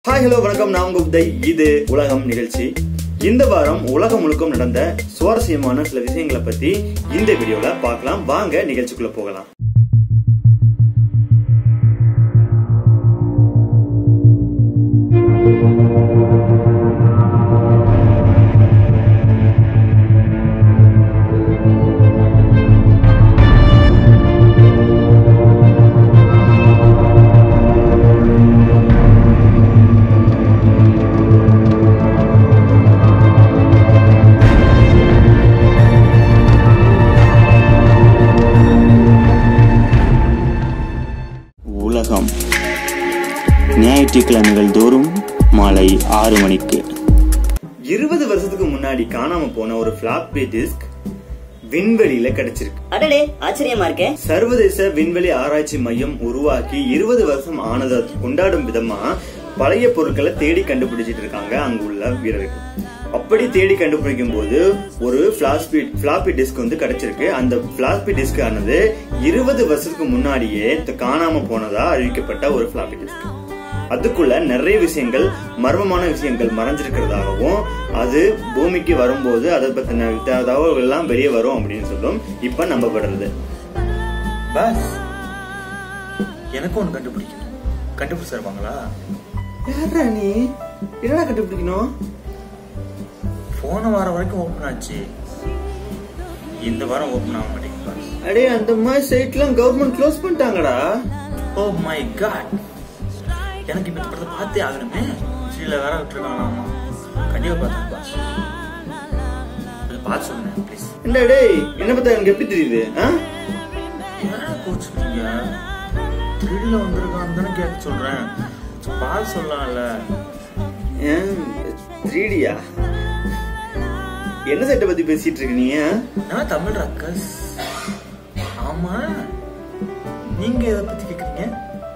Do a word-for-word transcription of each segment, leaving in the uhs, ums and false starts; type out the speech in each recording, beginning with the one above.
Hi hello வணக்கம், நான் உங்க உதய். இது உலகம் நிகழ்ச்சி. இந்த வாரம் உலகம் முழுக்க நடந்த சுவாரஸ்யமான சில விஷயங்களை பத்தி இந்த வீடியோல பார்க்கலாம். வாங்க நிகழ்ச்சிக்குள்ள போகலாம். உலகம் ஞாயிற்றுக்கிழமைகள் தோறும் மாலை ஆறு மணிக்கு. இருபது வருஷத்துக்கு முன்னாடி காணாம போன ஒரு ஃபிளாப்பி டிஸ்க் விண்வெளியில கிடைச்சிருக்கு. அடடே, ஆச்சரியமா இருக்கே. சர்வதேச விண்வெளி ஆராய்ச்சி மையம் உருவாக்கி இருபது வருஷம் ஆனதை கொண்டாடும் விதமா பழைய பொருட்களை தேடி கண்டுபிடிச்சிட்டு இருக்காங்க அங்குள்ள வீரர்கள். அப்படி தேடி கண்டுபிடிக்கும் போது ஒரு பிளாப்பி பிளாப்பி டிஸ்க் வந்து கிடைச்சிருக்கு. அந்த பிளாப்பி டிஸ்க் ஆனது இருபது வருஷத்துக்கு முன்னாடியே காணாம போனதா அறிவிக்கப்பட்ட ஒரு பிளாப்பி டிஸ்க். அதுக்குள்ள நிறைய விஷயங்கள், மர்மமான விஷயங்கள் மறைஞ்சிருக்கிறதாகவும், அது பூமிக்கு வரும்போது அதை பத்தின தகவல்கள் எல்லாம் வெளியே வரும் அப்படின்னு சொல்லும் இப்ப நம்பப்படுறது. பாஸ், எனக்கும் ஒன்று கண்டுபிடிக்கணும். கண்டுபிடிச்சு தருவாங்களா? யாரா நீ? என்னடா கண்டுபிடிக்கணும்? போன வாரம் வரைக்கும் ஓபன் ஆச்சு, இந்த வாரம் ஓபன் ஆக மாட்டேங்குது பாஸ். அடே, அந்த மாதிரி சைட்லாம் கவர்மெண்ட் க்ளோஸ் பண்ணிட்டாங்கடா. ஓ மை காட், எனக்கு இப்ப படத்தை பார்த்தே ஆகணுமே. ஸ்ரீல வேற விட்டுருக்காங்களாமா. கண்டிப்பா பார்த்தேன் பாஸ், அதை பார்த்து சொல்லுங்க ப்ளீஸ். என்ன டேய், என்ன பார்த்தா எனக்கு எப்படி தெரியுது? என்ன கோச்சுக்கீங்க? த்ரீடில வந்திருக்கான்னு தானே கேட்க சொல்றேன். பார்த்து சொல்லலாம்ல. த்ரீ டியா? என்ன செட்டை பத்தி பேசிட்டு இருக்க நீ? நான் தமிழ் ரக்கஸ். ஆமா, நீங்க எதை பத்தி கேக்குறீங்க?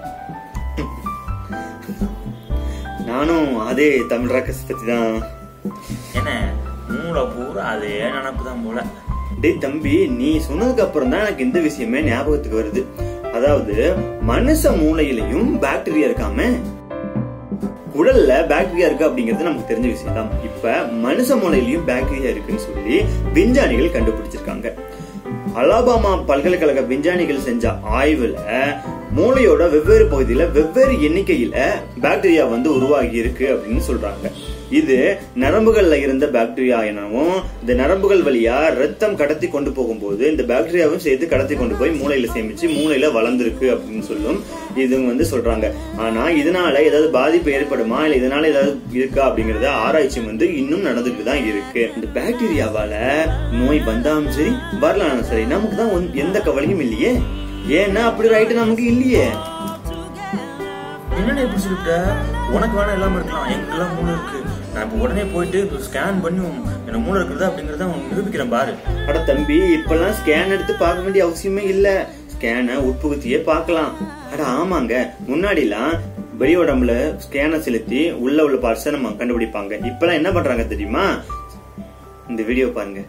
நானும் அதே தமிழ் ரக்கஸ் பத்தி தான். என்ன மூளை பூரா அதே நினப்பு தான் போல. டேய் தம்பி, நீ சொன்னதுக்கு அப்புறம் தான் எனக்கு இந்த விஷயமே ஞாபகத்துக்கு வருது. அதாவது மனுஷ மூளையிலையும் பாக்டீரியா இருக்காம, உடல்ல பாக்டீரியா இருக்கு அப்படிங்கிறது நமக்கு தெரிஞ்ச விஷயம் தான். இப்ப மனுஷ மூளையிலயும் பாக்டீரியா இருக்குன்னு சொல்லி விஞ்ஞானிகள் கண்டுபிடிச்சிருக்காங்க. அலபாமா பல்கலைக்கழக விஞ்ஞானிகள் செஞ்ச ஆய்வுல மூளையோட வெவ்வேறு பகுதியில வெவ்வேறு எண்ணிக்கையில பாக்டீரியா வந்து உருவாகி இருக்கு அப்படின்னு சொல்றாங்க. இது நரம்புகள்ல இருந்த பாக்டீரியா எனவும், இந்த நரம்புகள் வழியா ரத்தம் கடத்தி கொண்டு போகும்போது இந்த பாக்டீரியாவும் சேர்த்து கடத்தி கொண்டு போய் மூளையில சேமிச்சு மூளையில வளர்ந்துருக்கு அப்படின்னு சொல்லும் இது வந்து சொல்றாங்க. ஆனா இதனால ஏதாவது பாதிப்பு ஏற்படுமா, இல்ல இதனால ஏதாவது இருக்கா அப்படிங்கறத ஆராய்ச்சி வந்து இன்னும் நடந்துட்டு தான் இருக்கு. இந்த பாக்டீரியாவால நோய் வந்தாலும் சரி வரலாம் சரி, நமக்கு தான் எந்த கவலையும் இல்லையே. ஏன்னா அப்படி ரைட்டு நமக்கு இல்லையே. என்னன்னு எப்படி சொல்லிட்ட? உனக்கு வேணா எல்லாமே இருக்கலாம், எங்கெல்லாம் மூளை இருக்கு. நான் இப்ப உடனே போயிட்டு ஸ்கேன் பண்ணி என்ன மூளை இருக்கிறதா அப்படிங்கறத நிரூபிக்கிறேன் பாரு. அட தம்பி, இப்பெல்லாம் ஸ்கேன் எடுத்து பார்க்க வேண்டிய அவசியமே இல்ல. ஸ்கேனை உட்புகுத்தியே பார்க்கலாம். அட ஆமாங்க, முன்னாடி எல்லாம் வெளி உடம்புல ஸ்கேனை செலுத்தி உள்ள உள்ள பார்ட்ஸை நம்ம கண்டுபிடிப்பாங்க. இப்பெல்லாம் என்ன பண்றாங்க தெரியுமா? இந்த வீடியோ பாருங்க.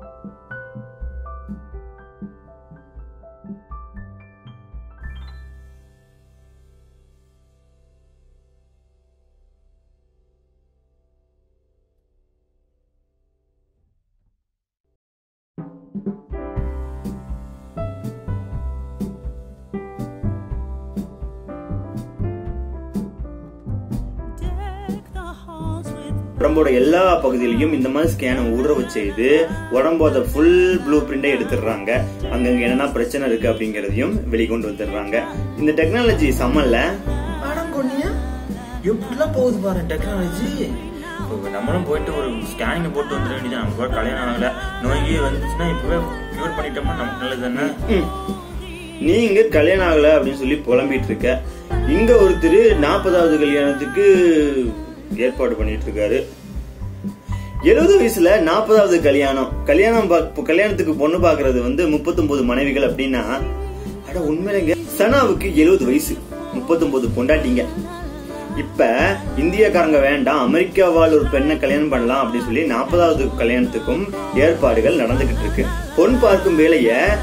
உடம்போட எல்லா பகுதியிலையும் இந்த மாதிரி ஸ்கேனை ஊற செய்து உடம்போட ஃபுல் ப்ளூ பிரிண்டை எடுத்துடுறாங்க. அங்கங்க என்னென்ன பிரச்சனை இருக்கு அப்படிங்கறதையும் வெளிக்கொண்டு வந்துடுறாங்க. இந்த டெக்னாலஜி சமல்ல. எப்படிலாம் போகுது பாரு டெக்னாலஜி. நம்மளும் போயிட்டு ஒரு ஸ்கேனிங் போட்டு வந்துட வேண்டியது. நமக்கு கல்யாணம் ஆகல, நோய்கே வந்துச்சுன்னா இப்பவே கியூர் பண்ணிட்டோம்னா நமக்கு நல்லது தானே. நீங்க கல்யாணம் ஆகல அப்படின்னு சொல்லி புலம்பிட்டு இருக்க. இங்க ஒருத்தர் நாற்பதாவது கல்யாணத்துக்கு ஏற்பாடு பண்ணிட்டு இருக்காரு. எழுபது வயசுல நாற்பதாவது கல்யாணம். கல்யாணம் கல்யாணத்துக்கு பொண்ணு பாக்குறது வந்து முப்பத்தி ஒன்பது மனைவிகள் அப்படின்னா, அட உண்மையிலங்க சனாவுக்கு எழுபது வயசு, முப்பத்தி ஒன்பது பொண்டாட்டிங்க. இப்ப இந்தியக்காரங்க வேண்டாம், அமெரிக்காவால் ஒரு பெண்ணை கல்யாணம் பண்ணலாம் அப்படின்னு சொல்லி நாற்பதாவது கல்யாணத்துக்கும் ஏற்பாடுகள் நடந்துகிட்டு இருக்கு. பொன் பார்க்கும் வேலைய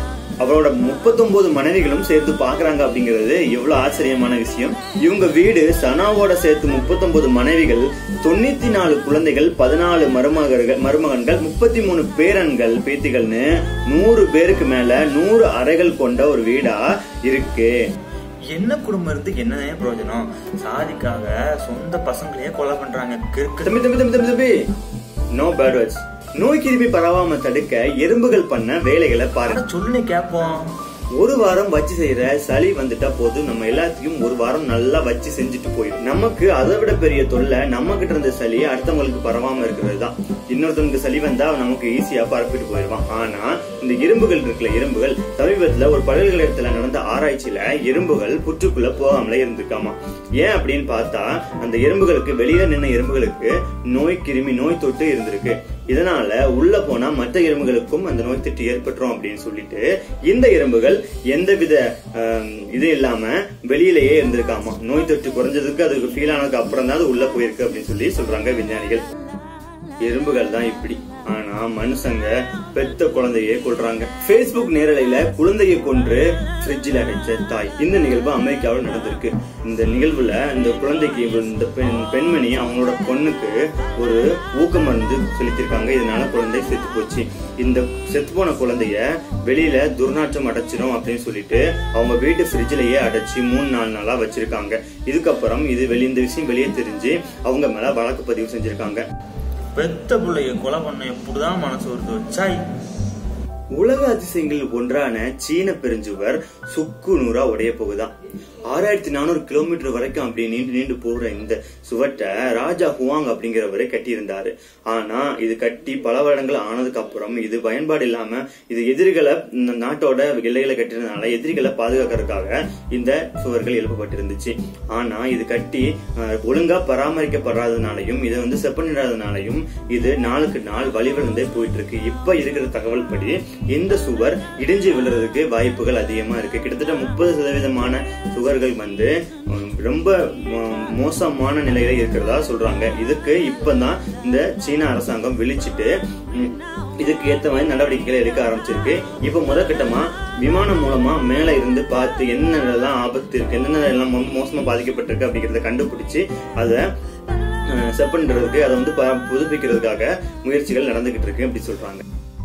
அவளோட முப்பத்தொன்பது மனைவிகளும் சேர்த்து பாக்குறாங்க அப்படிங்கிறது எவ்வளவு ஆச்சரியமான விஷயம். இவங்க வீடு சனாவோட சேர்த்து முப்பத்தொன்பது மனைவிகள், தொண்ணூத்தி நாலு குழந்தைகள், பதினாலு மருமகர்கள் மருமகன்கள், முப்பத்தி மூணு பேரன்கள் பேத்திகள்னு நூறு பேருக்கு மேல நூறு அறைகள் கொண்ட ஒரு வீடா இருக்கு. என்ன குடும்பம் இருந்து என்ன பிரயோஜனம்? சாதிக்காக சொந்த பசங்களையே கொலை பண்றாங்க. தம்பி தம்பி தம்பி தம்பி நோ பேட் வேர்ட்ஸ். நோய் கிருமி பரவாம தடுக்க எறும்புகள் பண்ண வேலைகளை பாருங்க. சொல்லுன்னு கேப்போம். ஒரு வாரம் வச்சு செய்யற சளி வந்துட்டா போதும், நம்ம எல்லாத்தையும் ஒரு வாரம் நல்லா வச்சு செஞ்சுட்டு போயிடும். நமக்கு அதை விட பெரிய தொல்லை நம்ம கிட்ட இருந்த சளி அடுத்தவங்களுக்கு பரவாம இருக்கிறது தான். இன்னொருத்தவங்களுக்கு சளி வந்தா நமக்கு ஈஸியா பரப்பிட்டு போயிடுவான். ஆனா இந்த எறும்புகள் இருக்குல்ல, எறும்புகள் சமீபத்துல ஒரு பல்கலைக்கழகத்துல நடந்த ஆராய்ச்சியில எறும்புகள் புற்றுக்குள்ள போகாமலே இருந்திருக்காமா. ஏன் அப்படின்னு பார்த்தா அந்த எறும்புகளுக்கு வெளியே நின்ன எறும்புகளுக்கு நோய் கிருமி நோய் தொட்டு இருந்திருக்கு. இதனால உள்ள போனா மற்ற எறும்புகளுக்கும் அந்த நோய் தொற்று ஏற்பட்டுரும் அப்படின்னு சொல்லிட்டு இந்த எறும்புகள் எந்தவித இது இல்லாம வெளியிலேயே இருந்திருக்காமா. நோய் தொற்று குறைஞ்சதுக்கு அதுக்கு ஃபீல் ஆனதுக்கு அப்புறம் தான் அது உள்ள போயிருக்கு அப்படின்னு சொல்லி சொல்றாங்க விஞ்ஞானிகள். எறும்புகள் தான் இப்படி. ஆனா மனுஷங்க பெத்த குழந்தையே கொள்றாங்க. பேஸ்புக் நேரலையில குழந்தையை கொன்று ஃப்ரிட்ஜில் அடைச்ச தாய். இந்த நிகழ்வு அமெரிக்காவில் நடந்திருக்கு. இந்த நிகழ்வுல இந்த குழந்தைக்கு இந்த பெண்மணி அவங்களோட பொண்ணுக்கு ஒரு ஊக்க மருந்து செலுத்திருக்காங்க. இதனால குழந்தை செத்து போச்சு. இந்த செத்து போன குழந்தைய வெளியில துர்நாற்றம் அடைச்சிடும் அப்படின்னு சொல்லிட்டு அவங்க வீட்டு ஃப்ரிட்ஜிலேயே அடைச்சி மூணு நாலு நாளா வச்சிருக்காங்க. இதுக்கப்புறம் இது வெளி இந்த விஷயம் வெளியே தெரிஞ்சு அவங்க மேல வழக்கு பதிவு செஞ்சிருக்காங்க. பெத்த பிள்ளைய கொலை பண்ண எப்படிதான் மனசு வருது வச்சாய். உலக அதிசயங்களில் ஒன்றான சீன பெருஞ்சுவர் சுக்கு நூறா உடைய போகுதான். ஆறாயிரத்தி நானூறு கிலோமீட்டர் வரைக்கும் அப்படி நீண்டு நீண்டு போற இந்த சுவட்டை ராஜா ஹுவாங் அப்படிங்கிறவரை கட்டியிருந்தாரு. ஆனா இது கட்டி பல வருடங்கள் ஆனதுக்கு அப்புறம் இது பயன்பாடு இல்லாம இது எதிரிகளை நாட்டோட எல்லைகளை கட்டினதுனால எதிரிகளை பாதுகாக்கிறதுக்காக இந்த சுவர்கள் எழுப்பப்பட்டிருந்துச்சு. ஆனா இது கட்டி ஒழுங்கா பராமரிக்கப்படாததுனாலையும் இதை வந்து செப்பனிடாததுனாலையும் இது நாளுக்கு நாள் வழிவிழந்தே போயிட்டு இருக்கு. இப்ப இருக்கிற தகவல் படி இந்த சுவர் இடிஞ்சு விழுறதுக்கு வாய்ப்புகள் அதிகமா இருக்கு. கிட்டத்தட்ட முப்பது சதவீதமான சுவர்கள் வந்து ரொம்ப மோசமான நிலையில இருக்கிறதா சொல்றாங்க. இதுக்கு இப்பதான் இந்த சீன அரசாங்கம் விழிச்சிட்டு இதுக்கு ஏத்த மாதிரி நடவடிக்கைகளை எடுக்க ஆரம்பிச்சிருக்கு. இப்ப முதற்கட்டமா விமானம் மூலமா மேல இருந்து பார்த்து என்னென்னலாம் ஆபத்து இருக்கு, என்னென்ன எல்லாம் மோசமா பாதிக்கப்பட்டிருக்கு அப்படிங்கறத கண்டுபிடிச்சு அதை செப்பன்றதுக்கு அதை வந்து புதுப்பிக்கிறதுக்காக முயற்சிகள் நடந்துகிட்டு இருக்கு அப்படி சொல்றாங்க.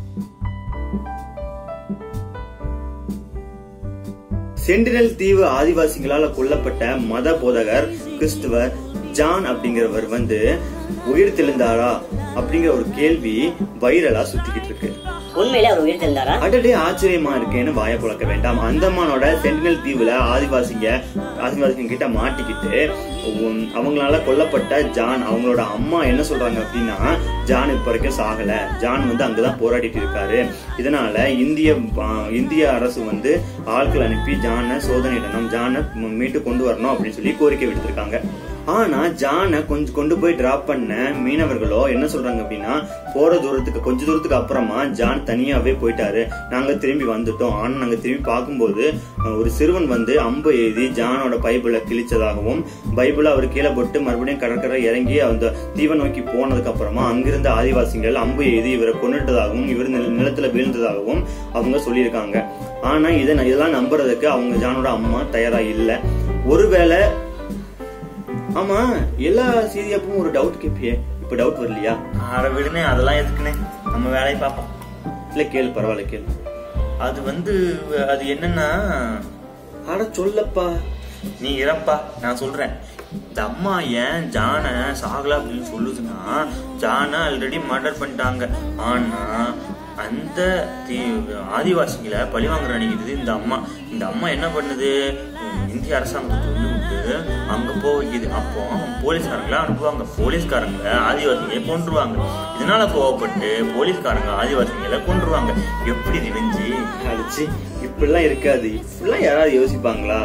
சென்டினல் தீவு ஆதிவாசிகளால கொல்லப்பட்ட மத போதகர் கிறிஸ்துவர் ஜான் அப்படிங்கிறவர் வந்து உயிர் தெழுந்தாரா அப்படிங்கிற ஒரு கேள்வி வைரலா சுத்திக்கிட்டு இருக்கு. உண்மையிலே அவர் உயிர் தெழுந்தாரா? அடடே ஆச்சரியமா இருக்கேன்னு வாய புழக்க வேண்டாம். அந்தமானோட சென்டினல் தீவுல ஆதிவாசிங்க ஆதிவாசிங்க கிட்ட மாட்டிக்கிட்டு அவங்களால கொல்லப்பட்ட ஜான் அவங்களோட அம்மா என்ன சொல்றாங்க அப்படின்னா, ஜான் இப்ப வரைக்கும் சாகல, ஜான் வந்து அங்கதான் போராடிட்டு இருக்காரு. இதனால இந்திய இந்திய அரசு வந்து ஆட்கள் அனுப்பி ஜானை சோதனையிடணும், ஜானை மீட்டு கொண்டு வரணும் அப்படின்னு சொல்லி கோரிக்கை விடுத்திருக்காங்க. ஆனா ஜானை கொஞ்சம் கொண்டு போய் டிராப் பண்ண மீனவர்களோ என்ன சொல்றாங்க அப்படின்னா, போற தூரத்துக்கு கொஞ்ச தூரத்துக்கு அப்புறமா ஜான் தனியாவே போயிட்டாரு, நாங்க திரும்பி வந்துட்டோம். ஆனா நாங்க திரும்பி பார்க்கும்போது ஒரு சிறுவன் வந்து அம்பு எழுதி ஜானோட பைபிளை கிழிச்சதாகவும், பைபிளை அவர் கீழே போட்டு மறுபடியும் கடற்கரை இறங்கி அந்த தீவை நோக்கி போனதுக்கு அப்புறமா அங்கிருந்த ஆதிவாசிகள் அம்பு எழுதி இவரை கொண்டுட்டதாகவும் இவர் நிலத்துல வீழ்ந்ததாகவும் அவங்க சொல்லியிருக்காங்க. ஆனா இதை இதெல்லாம் நம்புறதுக்கு அவங்க ஜானோட அம்மா தயாரா இல்ல. ஒருவேளை ஆமா எல்லா சீரியப்பும் ஒரு டவுட் கேப்பியே, இப்ப டவுட் வரலையா? அட விடுனே, அதெல்லாம் எதுக்குன்னு நம்ம வேலையை பார்ப்போம். இல்ல கேளு, பரவாயில்ல கேளு. அது வந்து அது என்னன்னா, அட சொல்லப்பா, நீ இறப்பா, நான் சொல்றேன். இந்த அம்மா ஏன் ஜான சாகல அப்படின்னு சொல்லுதுன்னா, ஜான ஆல்ரெடி மர்டர் பண்ணிட்டாங்க. ஆனா அந்த ஆதிவாசிகளை பழி வாங்குற நினைக்கிறது இந்த அம்மா. இந்த அம்மா என்ன பண்ணுது, இந்திய அரசாங்கத்தை வந்து விட்டு அங்க போக வைக்குது. அப்போ போலீஸ்காரங்களா அனுப்புவாங்க, போலீஸ்காரங்களை ஆதிவாசிகளை கொன்றுவாங்க. இதனால கோவப்பட்டு போலீஸ்காரங்க ஆதிவாசிகளை கொன்றுவாங்க. எப்படி ரிவெஞ்சி அடிச்சு இப்படிலாம் இருக்காது. இப்படிலாம் யாராவது யோசிப்பாங்களா?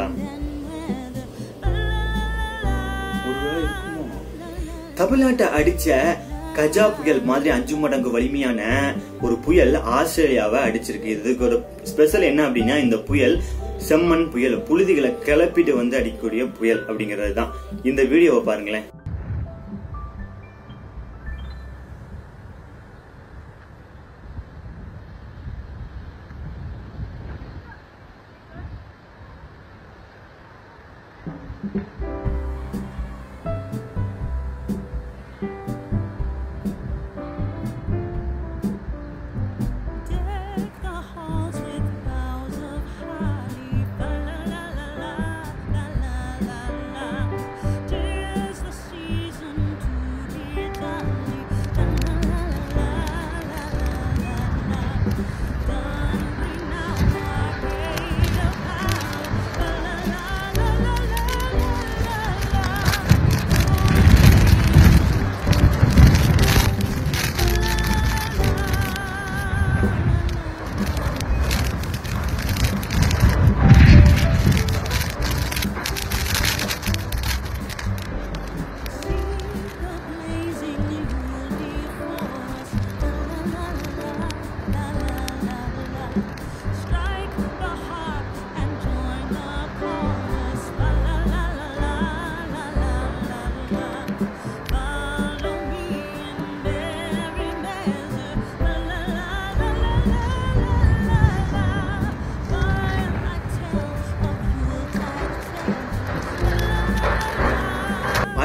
தமிழ்நாட்டை அடிச்ச கஜா புயல் மாதிரி அஞ்சு மடங்கு வலிமையான ஒரு புயல் ஆஸ்திரேலியாவை அடிச்சிருக்கு. இதுக்கு ஒரு ஸ்பெஷல் என்ன அப்படின்னா, இந்த புயல் செம்மண் புயல், புழுதிகளை கிளப்பிட்டு வந்து அடிக்கக்கூடிய புயல் அப்படிங்கிறது தான். இந்த வீடியோவை பாருங்களேன்.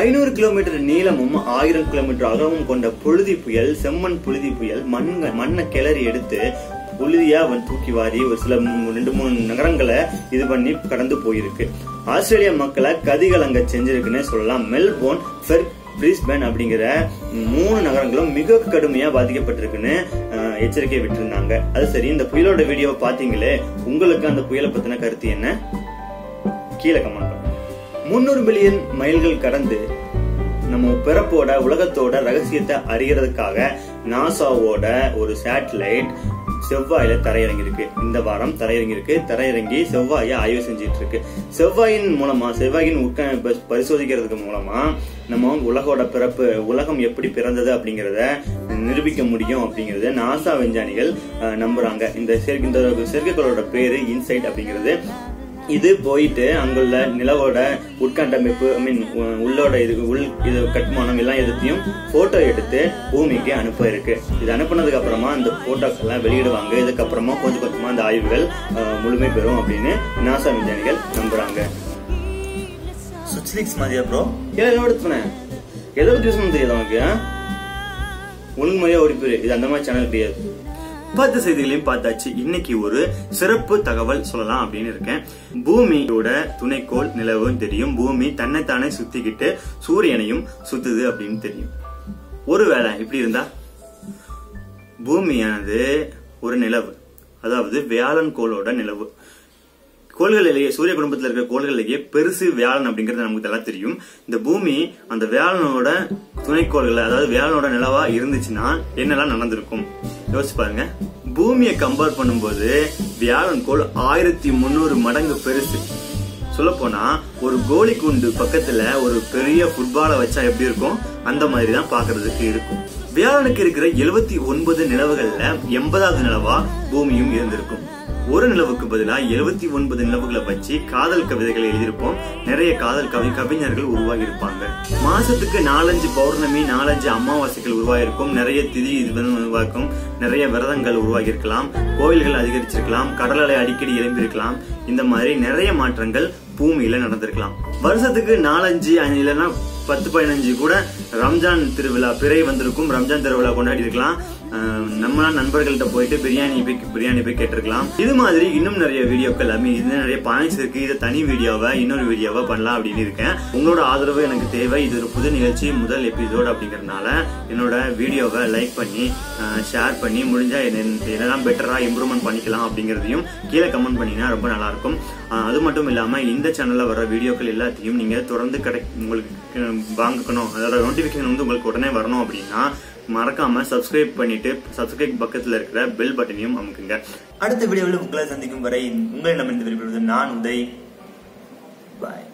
ஐநூறு கிலோமீட்டர் நீளமும் ஆயிரம் கிலோமீட்டர் அகலமும் கொண்ட புழுதி புயல், செம்மண் புழுதி புயல் மண் மண்ணை கிளறி எடுத்து புழுதியா அவன் தூக்கி வாரி ஒரு சில ரெண்டு மூணு நகரங்களை இது பண்ணி கடந்து போயிருக்கு. ஆஸ்திரேலியா மக்களை கதிகலங்க செஞ்சிருக்குன்னு சொல்லலாம். மெல்போர்ன், பெர்த், பிரிஸ்பேன் அப்படிங்கிற மூணு நகரங்களும் மிக கடுமையா பாதிக்கப்பட்டிருக்குன்னு எச்சரிக்கை விட்டுருந்தாங்க. அது சரி, இந்த புயலோட வீடியோ பாத்தீங்களே, உங்களுக்கு அந்த புயலை பத்தின கருத்து என்ன? கீழே கமெண்ட் பண்ணுங்க. முன்னூறு பில்லியன் மைல்கள் கடந்து நம்ம பிறப்போட உலகத்தோட ரகசியத்தை அறியறதுக்காக நாசாவோட ஒரு சேட்டலைட் செவ்வாயில தரையிறங்கிருக்கு. இந்த வாரம் தரையிறங்கிருக்கு. தரையிறங்கி செவ்வாயை ஆய்வு செஞ்சிட்டு இருக்கு. செவ்வாயின் மூலமா, செவ்வாயின் உட்க பரிசோதிக்கிறதுக்கு மூலமா நம்ம உலகோட பிறப்பு, உலகம் எப்படி பிறந்தது அப்படிங்கறத நிரூபிக்க முடியும் அப்படிங்கறத நாசா விஞ்ஞானிகள் நம்புறாங்க. இந்த செயற்கைக்கோளோட பேரு இன்சைட் அப்படிங்கிறது. இது போயிட்டு அங்குள்ள நிலவோட உட்கட்டமைப்பு, ஐ மீன் உள்ளோட இது உள் இது கட்டுமானம் எல்லாம் எதையும் போட்டோ எடுத்து பூமிக்கு அனுப்ப இருக்கு. இது அனுப்புனதுக்கு அப்புறமா அந்த போட்டோஸ் எல்லாம் வெளியிடுவாங்க. இதுக்கப்புறமா கொஞ்சம் கொஞ்சமா அந்த ஆய்வுகள் முழுமை பெறும் அப்படின்னு நாசா விஞ்ஞானிகள் நம்புறாங்க. சுவிட்ச் மாதிரியா ப்ரோ? எடுத்துனேன் எதை பத்தி பேசணும் தெரியாது உனக்கு? ஒழுங்கு முறையா ஓடிப்போரு. இது அந்த மாதிரி சேனல் கிடையாது. பத்து செய்திகளையும் பார்த்தாச்சு. இன்னைக்கு ஒரு சிறப்பு தகவல் சொல்லலாம் அப்படின்னு இருக்கேன். பூமியோட துணைக்கோள் நிலவும் தெரியும். பூமி தன்னைத்தானே சுத்திக்கிட்டு சூரியனையும் சுத்துது அப்படின்னு தெரியும். ஒருவேளை இப்படி இருந்தா, பூமியானது ஒரு நிலவு, அதாவது வியாழன் கோளோட நிலவு. கோள்களிலேயே, சூரிய குடும்பத்தில் இருக்கிற கோள்களிலேயே பெருசு வியாழன் அப்படிங்கறது நமக்கு எல்லாம் தெரியும். இந்த பூமி அந்த வியாழனோட துணைக்கோள்கள், அதாவது வியாழனோட நிலவா இருந்துச்சுன்னா என்னெல்லாம் நடந்திருக்கும் யோசிச்சு பாருங்க. பூமியை கம்பேர் பண்ணும்போது வியாழன் கோள் ஆயிரத்தி முன்னூறு மடங்கு பெருசு. சொல்ல போனா ஒரு கோலி குண்டு பக்கத்துல ஒரு பெரிய ஃபுட்பாலை வச்சா எப்படி இருக்கும், அந்த மாதிரி தான் பாக்குறதுக்கு இருக்கும். வியாழனுக்கு இருக்கிற எழுபத்தி ஒன்பது நிலவுகள்ல எண்பதாவது நிலவா பூமியும் இருந்திருக்கும். ஒரு நிலவுக்கு பதிலா எழுபத்தி ஒன்பது நிலவுகளை வச்சு காதல் கவிதைகளை எழுதியிருப்போம். நிறைய காதல் கவி கவிஞர்கள் உருவாகி இருப்பாங்க. மாசத்துக்கு நாலஞ்சு பௌர்ணமி, நாலஞ்சு அமாவாசைகள் உருவாகிருக்கும். நிறைய திதி உருவாக்கும். நிறைய விரதங்கள் உருவாகி இருக்கலாம். கோயில்கள் அதிகரிச்சிருக்கலாம். கடல் அலை அடிக்கடி எழும்பியிருக்கலாம். இந்த மாதிரி நிறைய மாற்றங்கள் பூமியில நடந்திருக்கலாம். வருஷத்துக்கு நாலஞ்சு இல்லைன்னா பத்து பதினஞ்சு கூட ரம்ஜான் திருவிழா பிறை வந்திருக்கும். ரம்ஜான் திருவிழா கொண்டாடி இருக்கலாம். நம்ம நண்பர்கள்ட்ட போயிட்டு பிரியாணி போய் பிரியாணி போய் கேட்டிருக்கலாம். இது மாதிரி இன்னும் நிறைய வீடியோக்கள், ஐ மீன் இது நிறைய பாயிண்ட்ஸ் இருக்கு. இதை தனி வீடியோவா இன்னொரு வீடியோவா பண்ணலாம் அப்படின்னு இருக்கேன். உங்களோட ஆதரவு எனக்கு தேவை. இது ஒரு புது நிகழ்ச்சி, முதல் எபிசோட் அப்படிங்கறதுனால என்னோட வீடியோவை லைக் பண்ணி ஷேர் பண்ணி முடிஞ்சா என்னெல்லாம் பெட்டரா இம்ப்ரூவ்மெண்ட் பண்ணிக்கலாம் அப்படிங்கறதையும் கீழே கமெண்ட் பண்ணினா ரொம்ப நல்லா இருக்கும். அது மட்டும் இல்லாம இந்த சேனல்ல வர வீடியோக்கள் எல்லாத்தையும் நீங்க தொடர்ந்து கிடை உங்களுக்கு வாங்கணும், அதோட நோட்டிபிகேஷன் வந்து உங்களுக்கு உடனே வரணும் அப்படின்னா மறக்காம சப்ஸ்கிரைப் பண்ணிட்டு சப்ஸ்கிரைப் பக்கத்துல இருக்கிற பெல் பட்டனையும் அமுக்குங்க. அடுத்த வீடியோவில் உங்களை சந்திக்கும் வரை உங்களை நம்ம இந்த விரும்புவது நான் உதய். பாய்.